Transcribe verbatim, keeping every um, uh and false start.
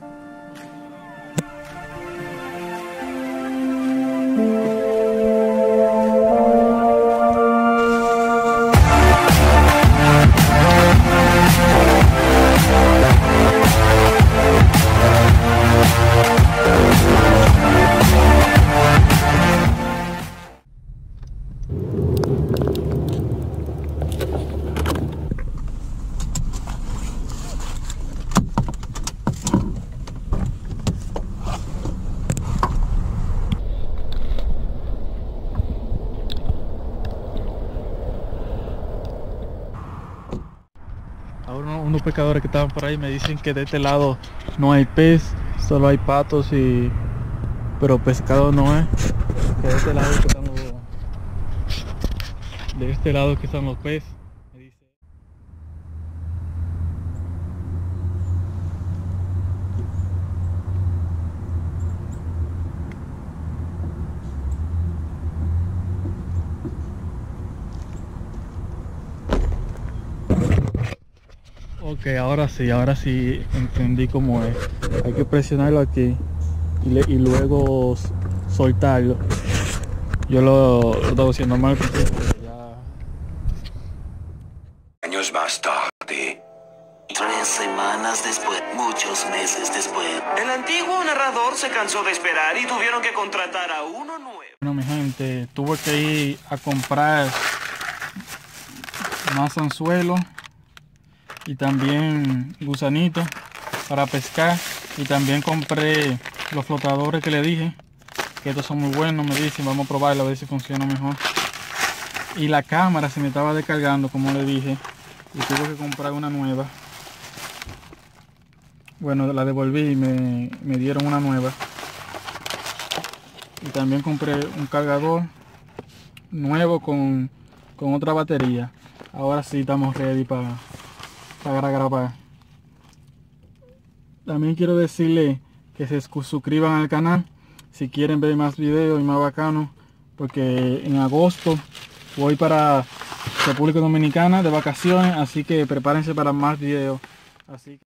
Ahora unos pescadores que estaban por ahí me dicen que de este lado no hay pez, solo hay patos y pero pescado no es. Que de este lado que están los, de este lado que están los peces. Me dice. Ok, ahora sí, ahora sí entendí cómo es. Hay que presionarlo aquí y, le, y luego soltarlo. Yo lo, lo estaba haciendo mal porque ya... Años más tarde. Tres semanas después, muchos meses después. El antiguo narrador se cansó de esperar y tuvieron que contratar a uno nuevo. Bueno, mi gente, tuve que ir a comprar más anzuelo y también gusanitos para pescar, y también compré los flotadores que le dije que estos son muy buenos. Me dicen, vamos a probarlo a ver si funciona mejor. Y la cámara se me estaba descargando, como le dije, y tuve que comprar una nueva. Bueno, la devolví y me, me dieron una nueva. Y también compré un cargador nuevo con, con otra batería. Ahora sí estamos ready para, para grabar. También quiero decirle que se suscriban al canal si quieren ver más videos y más bacanos, porque en agosto voy para República Dominicana de vacaciones, así que prepárense para más videos. Así que